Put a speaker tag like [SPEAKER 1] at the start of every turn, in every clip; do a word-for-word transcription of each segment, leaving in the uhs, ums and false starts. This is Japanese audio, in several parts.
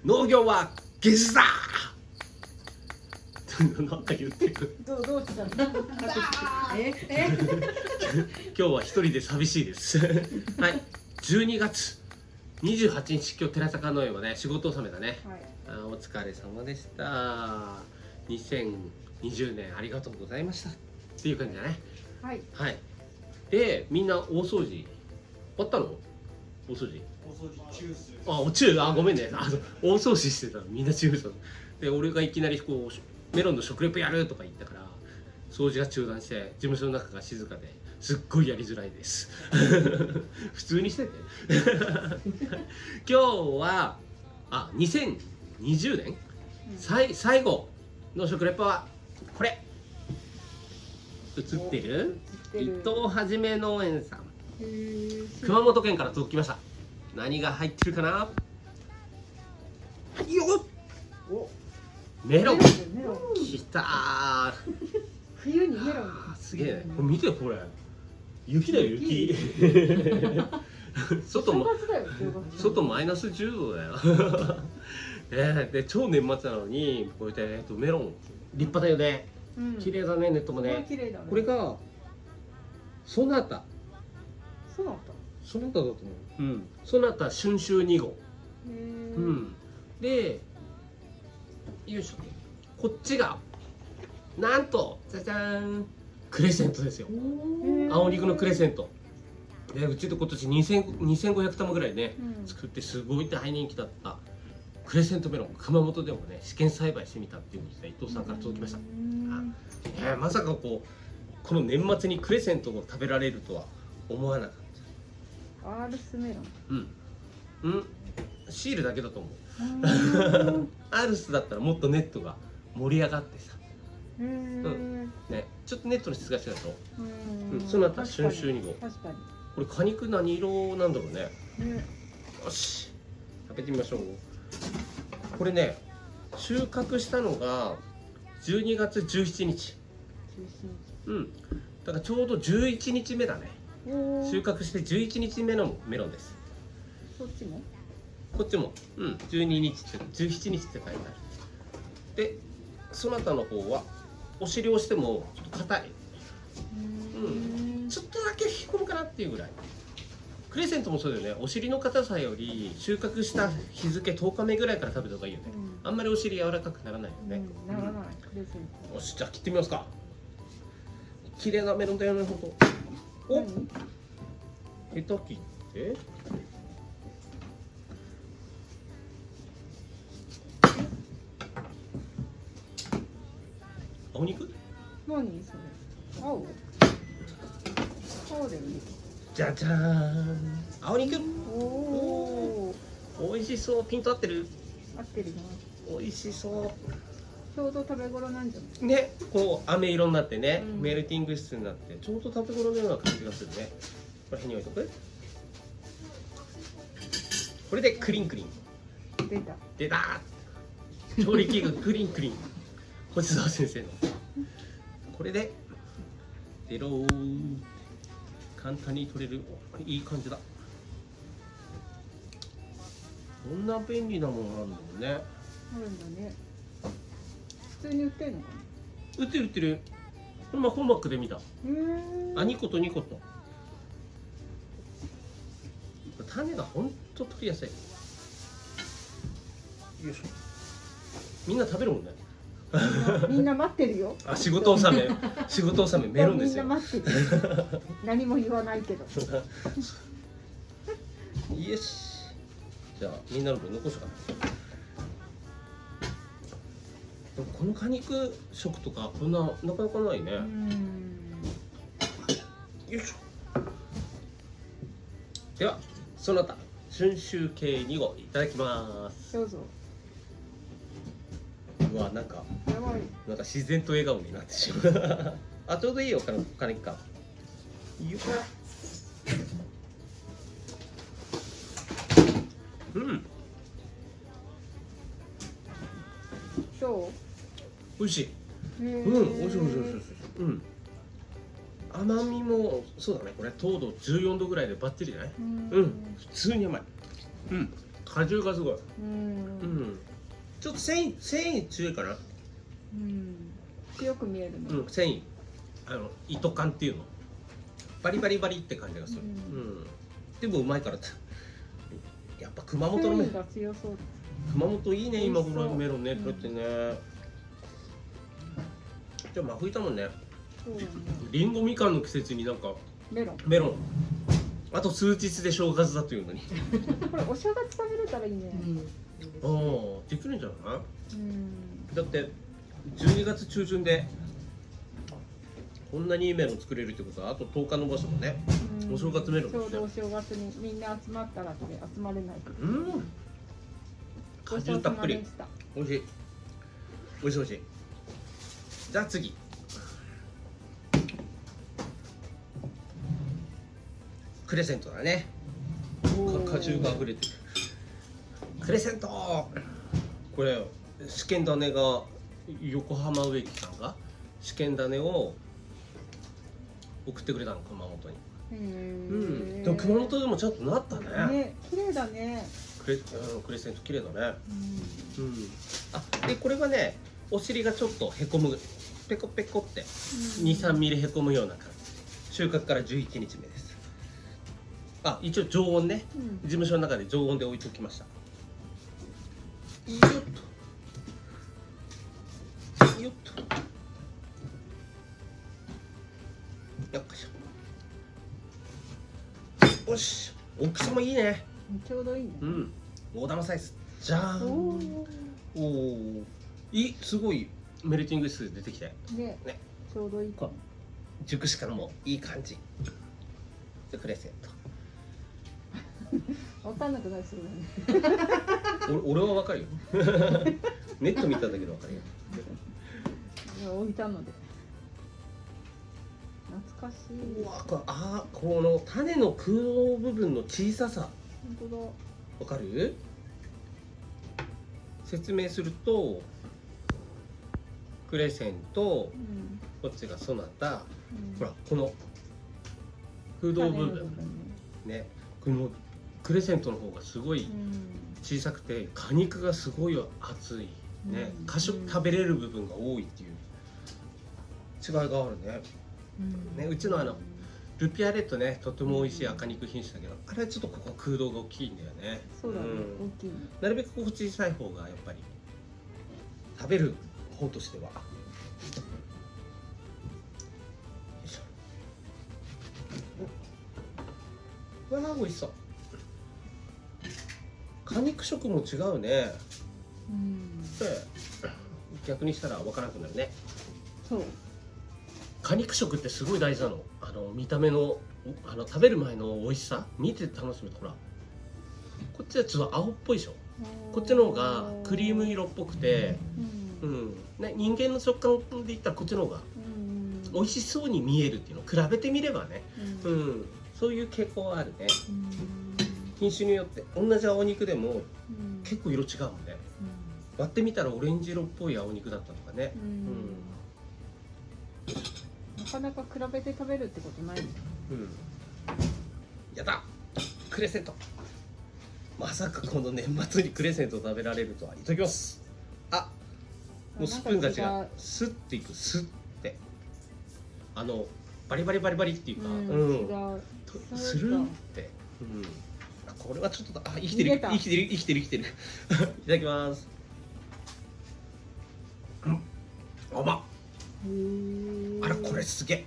[SPEAKER 1] 農業は芸術だなんか言ってる。
[SPEAKER 2] どうどうしたの？ええ
[SPEAKER 1] 今日は一人で寂しいです。はい、じゅうにがつにじゅうはちにち、今日寺坂農園はね仕事納めだね。
[SPEAKER 2] はい、
[SPEAKER 1] あお疲れ様でした。にせんにじゅうねんありがとうございましたっていう感じだね。
[SPEAKER 2] はい。
[SPEAKER 1] はい。でみんな大掃除終わったの？大掃除？
[SPEAKER 3] 大掃除中っす。
[SPEAKER 1] あ、お中あごめんね。あ大掃除してたのみんな中だ。で俺がいきなりこうメロンの食レポやるとか言ったから掃除が中断して事務所の中が静かですっごいやりづらいです。普通にしてて。今日はあにせんにじゅうねん、うん、最最後の食レポはこれ。映ってる伊藤はじめ農園さん、熊本県から届きました。何が入ってるかな。よっおメロンきたー。
[SPEAKER 2] 冬にメロン
[SPEAKER 1] すげえね。これ見てこれ雪だよ雪。外も外マイナスじゅうどだよ。ねで超年末なのにこうやってえっとメロン立派だよね。綺麗だね。ネットもね。これがソナタ。
[SPEAKER 2] ソナタ。
[SPEAKER 1] ソナタだと思う。うん。ソナタ春秋に号。うん。で、よいしょ。こっちがなんとじゃじゃーんクレセントですよ。青肉のクレセント。でうちで今年にせんにせんごひゃくたまぐらいね、うん、作ってすごい大人気だったクレセントメロン。熊本でもね試験栽培してみたっていうことで伊藤さんから届きました。えー、まさかこうこの年末にクレセントを食べられるとは思わなかった。
[SPEAKER 2] アールスメロン。
[SPEAKER 1] うん。うん。シールだけだと思う。アールスだったらもっとネットが盛り上がってさ。うん。ね、ちょっとネットの質が違うと。うん。その後春秋に号。
[SPEAKER 2] 確かに。
[SPEAKER 1] これ果肉何色なんだろうね。よし。食べてみましょう。これね、収穫したのがじゅうにがつじゅうしちにち。うん、だからちょうどじゅういちにちめだね。収穫してじゅういちにちめのメロンです。
[SPEAKER 2] こっちも
[SPEAKER 1] こっちも、うん、じゅうににちってじゅうしちにちって書いてある。でそなたの方はお尻をしてもちょっと硬い。うん、ちょっとだけ引っ込むかなっていうぐらい。クレセントもそうだよね。お尻の硬さより収穫した日付とおかめぐらいから食べた方がいいよね。うん、あんまりお尻柔らかくならないよね。
[SPEAKER 2] うん、ならない。クレセント。
[SPEAKER 1] よし、じゃあ切ってみますか。綺麗なメロンだよね、ほんと。お、ヘタ切って。青肉？
[SPEAKER 2] 何それ？青？青だよね。
[SPEAKER 1] じゃじゃーん。青肉。
[SPEAKER 2] おお。
[SPEAKER 1] 美味しそう。ピント合ってる？
[SPEAKER 2] 合ってるな。
[SPEAKER 1] 美味しそう。
[SPEAKER 2] ちょうど食べ頃なんじゃない？
[SPEAKER 1] ね、こう飴色になってね、うん、メルティング質になってちょうど食べ頃のような感じがするね。これ辺に置いとく。これでクリンクリン。
[SPEAKER 2] 出た。
[SPEAKER 1] 出た。調理器具クリンクリン。星沢先生の。これでデロー。簡単に取れる。いい感じだ。こんな便利なものあるんだもんね。
[SPEAKER 2] あるんだね。普通に売ってるのかな。
[SPEAKER 1] 売ってる売ってる。これまあ本バッグで見た。あ、にことにこと。種がほんと取りやすい。よいしょ。みんな食べるもんね。
[SPEAKER 2] みんな待ってるよ。
[SPEAKER 1] あ、仕事納め、仕事納めメロンですよ。
[SPEAKER 2] みんな待ってる。何も言わないけど。
[SPEAKER 1] よし。じゃあみんなの分残しようかな。この果肉食とかこんななかなかないね。よいしょ。ではその他春秋系に号いただきます。
[SPEAKER 2] どうぞ。
[SPEAKER 1] うわ、なんかなんか自然と笑顔になってしまう。あ、ちょうどいいよ、果肉か。よっ。うん。
[SPEAKER 2] そう。
[SPEAKER 1] 美味しい。うん、美味しい美味しい美味しい美味しい。うん。甘みもそうだね。これ糖度じゅうよんどぐらいでバッチリじゃない？うん。普通に甘い。うん。果汁がすごい。うん。 ちょっと繊維繊維強いかな。
[SPEAKER 2] うん強く見えるね。
[SPEAKER 1] うん、繊維あの糸感っていうのバリバリバリって感じがする。
[SPEAKER 2] う
[SPEAKER 1] うんん、でもうまいからってやっぱ熊本のメ
[SPEAKER 2] 繊維が強そう。
[SPEAKER 1] 熊本いいね今こ
[SPEAKER 2] 美味しそう
[SPEAKER 1] のメロンね、
[SPEAKER 2] うん
[SPEAKER 1] これってね。じゃあ真冬だもんね。
[SPEAKER 2] そうだね。
[SPEAKER 1] りんごみかんの季節になんか
[SPEAKER 2] メロン。
[SPEAKER 1] メロンあと数日で正月だというのに
[SPEAKER 2] これお正月食べれたらいいね。
[SPEAKER 1] ああできるんじゃない？
[SPEAKER 2] うん。
[SPEAKER 1] だってじゅうにがつ中旬でこんなにいいメロン作れるってことはあととおかの場所もね。
[SPEAKER 2] うん
[SPEAKER 1] お正月メロン
[SPEAKER 2] ちょうどお正月にみんな集まったらって集まれないけど。
[SPEAKER 1] うん果汁たっぷり
[SPEAKER 2] ごちそうさまでした。
[SPEAKER 1] 美味しい美味しい美味しい。じゃあ次クレセントだね。か果汁が溢れてるクレセント。これ試験種が横浜植木さんが試験種を送ってくれたの熊本に。
[SPEAKER 2] へ
[SPEAKER 1] うん
[SPEAKER 2] ー
[SPEAKER 1] でも熊本でもちゃんとなったね。
[SPEAKER 2] ね、綺麗だね。
[SPEAKER 1] クレ、うん、クレセント綺麗だね。
[SPEAKER 2] うん
[SPEAKER 1] うんあでこれがねお尻がちょっとへこむペコペコってにさんミリへこむような感じ。収穫からじゅういちにちめです。あ一応常温ね、
[SPEAKER 2] うん
[SPEAKER 1] 事務所の中で常温で置いておきました。よっとよっとよっこいしょ。よし大きさもいいね。
[SPEAKER 2] ちょうどいいね。
[SPEAKER 1] うん大玉サイズじゃー
[SPEAKER 2] お
[SPEAKER 1] ん。おおいいすごいメルティング数出てきて
[SPEAKER 2] ーね、
[SPEAKER 1] ね
[SPEAKER 2] ちょうどいいかも。
[SPEAKER 1] 熟しからもいい感じでクレセント。
[SPEAKER 2] わかんなくなりそうだね。
[SPEAKER 1] 俺俺はわかるよネット見ただけでわかるよ。
[SPEAKER 2] 置いたので。懐かしい。
[SPEAKER 1] うわこれあーこの種の空洞部分の小ささ
[SPEAKER 2] 本当だ。
[SPEAKER 1] わかる？説明するとクレセント
[SPEAKER 2] うん。
[SPEAKER 1] こっちがソナタ、
[SPEAKER 2] うん
[SPEAKER 1] ほらこの空洞部分ねこのクレセントの方がすごい小さくて果肉がすごい厚いね、
[SPEAKER 2] うん
[SPEAKER 1] 果食食べれる部分が多いっていう違いがあるね。
[SPEAKER 2] うん
[SPEAKER 1] ねうちのあのルピアレットねとても美味しい赤肉品種だけどあれはちょっとここ空洞が大きいんだよね。
[SPEAKER 2] そうだね、
[SPEAKER 1] ん
[SPEAKER 2] 大きいね。
[SPEAKER 1] なるべくここ小さい方がやっぱり食べる方としては。よいしょ。うわあ美味しそう。果肉色も違うね。
[SPEAKER 2] うん。
[SPEAKER 1] で逆にしたら分からなくなるね。
[SPEAKER 2] そう。
[SPEAKER 1] 果肉色ってすごい大事なの。あの見た目のあの食べる前の美味しさ見て楽しむとほらこっちはちょっと青っぽいでしょ。こっちの方がクリーム色っぽくて、
[SPEAKER 2] う。
[SPEAKER 1] うんんね、人間の食感で言ったらこっちの方が
[SPEAKER 2] うん。
[SPEAKER 1] 美味しそうに見えるっていうのを比べてみればね、
[SPEAKER 2] う。
[SPEAKER 1] うんん、そういう傾向はあるね。
[SPEAKER 2] うん。
[SPEAKER 1] 品種によって同じ青肉でも
[SPEAKER 2] うん。
[SPEAKER 1] 結構色違うもんね。割ってみたらオレンジ色っぽい青肉だったとかね
[SPEAKER 2] う。ん。なかなか比べて食べるってことないね。
[SPEAKER 1] うん、やったクレセント。まさかこの年末にクレセント食べられるとは。いただきます。あもうスプーンが違う。スッていくスッてあのバリバリバリバリっていうか、
[SPEAKER 2] うん。
[SPEAKER 1] うん
[SPEAKER 2] 違う。
[SPEAKER 1] とスルンって、うん、あこれはちょっとあ生きてる
[SPEAKER 2] 逃げた
[SPEAKER 1] 生きてる生きてる生きてるいただきます。うん甘っ。
[SPEAKER 2] へー
[SPEAKER 1] あらこれすげえ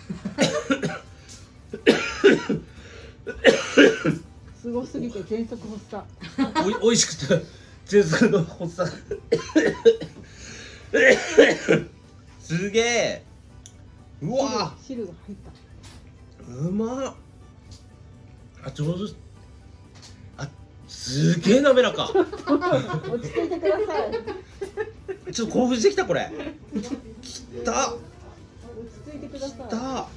[SPEAKER 2] すごすぎて全速発作。
[SPEAKER 1] おいおいしくて全速の発作すげえ。うわ
[SPEAKER 2] 汁が入った。
[SPEAKER 1] うまっ。あ上手。あすげえ滑らか
[SPEAKER 2] 落ち着いてください。
[SPEAKER 1] ちょっと興奮してきたこれきた
[SPEAKER 2] 落ち着いてください。
[SPEAKER 1] きた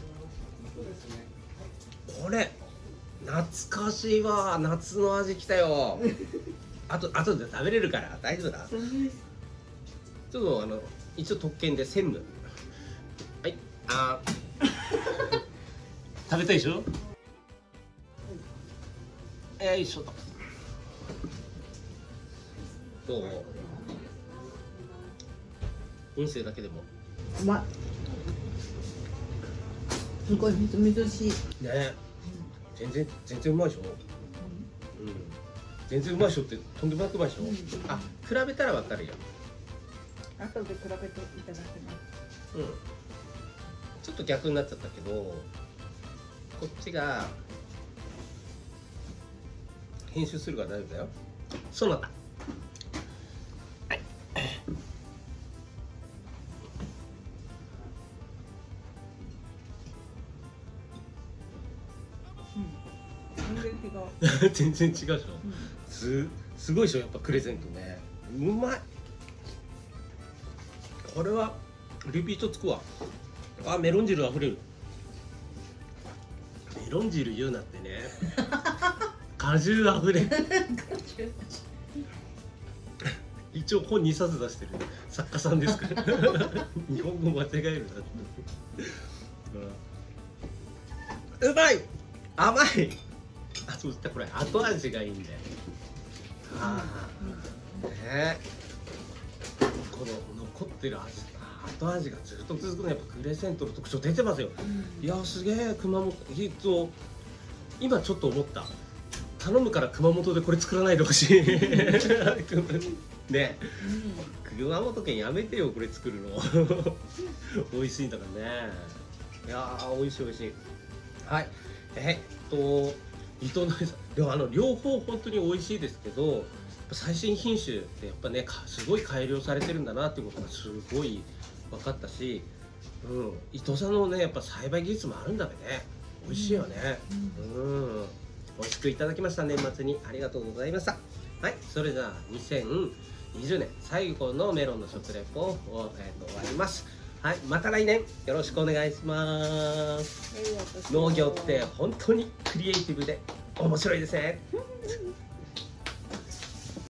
[SPEAKER 1] これ懐かしいわ。夏の味きたよあとあとで食べれるから大丈夫だ。ちょっとあの一応特権で専務はいあ食べたいでしょ。よいしょとどう音声だけでも。
[SPEAKER 2] うまい。すごいみずみずしい。
[SPEAKER 1] ね、全然全然うまいでしょ。うん、全然うまいでしょってとんでもなくうまいでしょ。うん、あ、比べたらわかるよ。
[SPEAKER 2] 後で比べていただきます。
[SPEAKER 1] うん。ちょっと逆になっちゃったけど、こっちが編集するから大丈夫だよ。そうなった。はい。全然違うでしょ、うん、す, すごいでしょ、やっぱプレゼントね。うまい。これはリピートつくわ。あ、メロン汁あふれる。メロン汁言うなってね。果汁あふれる。一応本にさつ出してる作家さんですから日本語間違えるなって、うん、うまい、甘い。あ、そういった、これ後味がいいんだよ。ああ、ね、この残ってる味、後味がずっと続くの、やっぱプレゼントの特徴出てますよ、うん、いやすげえ。熊本、えっと今ちょっと思った、頼むから熊本でこれ作らないでほしいね、うん、熊本県やめてよ、これ作るの美味しいんだからね。いやー、美味しい美味しい。はい、えっと糸のりさん、あの両方本当に美味しいですけど、最新品種ってやっぱね、すごい改良されてるんだなっていうことがすごい分かったし、うん、伊藤さんのね、やっぱ栽培技術もあるんだべね。美味しいよね。うん、うん、美味しくいただきました。年末にありがとうございました。はい、それじゃあにせんにじゅうねん最後のメロンの食レポを、えー、と終わります。はい、また来年よろしくお願いします。農業って本当にクリエイティブで面白いですね。